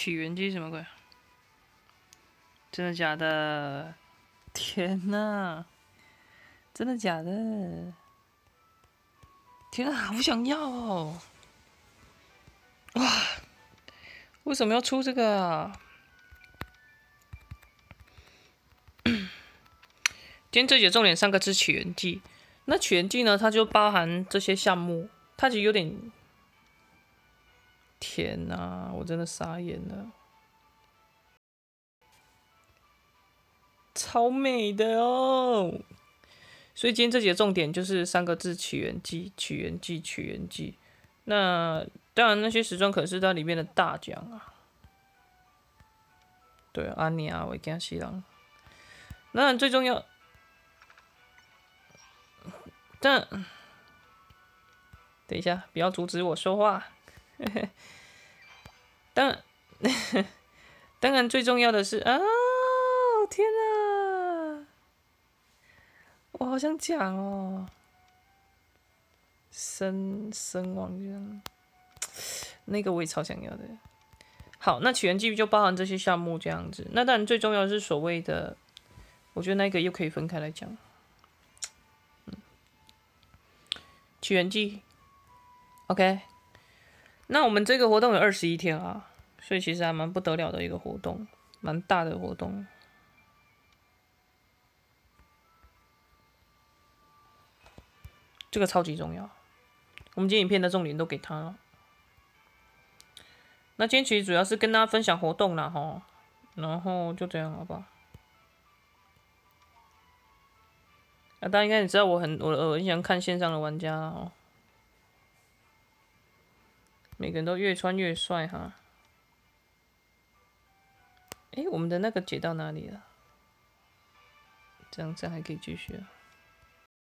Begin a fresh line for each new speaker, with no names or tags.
起源记什么鬼？真的假的？天哪！真的假的？天哪，好想要哦！哇，为什么要出这个啊？今天这节重点3个字：起源记。那起源记呢，它就包含这些项目，它其实有点……天哪，我真的傻眼了，超美的哦！所以今天这节重点就是3个字：起源记，起源记，起源记。那当然，那些时装可是它里面的大奖啊。对，安妮啊，我惊死人。那最重要，但等一下，不要阻止我说话。当然，当然最重要的是啊，天啊，我好想讲哦，身亡这样，那个我也超想要的。好，那起源记就包含这些项目这样子。那当然最重要的是所谓的，我觉得那个又可以分开来讲。起源记 ，OK。那我们这个活动有21天啊，所以其实还蛮不得了的一个活动，蛮大的活动。这个超级重要，我们今天影片的重点都给他了。那今天其实主要是跟大家分享活动啦，吼，然后就这样，好不好？大家应该也知道我很喜欢看线上的玩家哦，每个人都越穿越帅哈。我们的那个解到哪里了？这样还可以继续啊。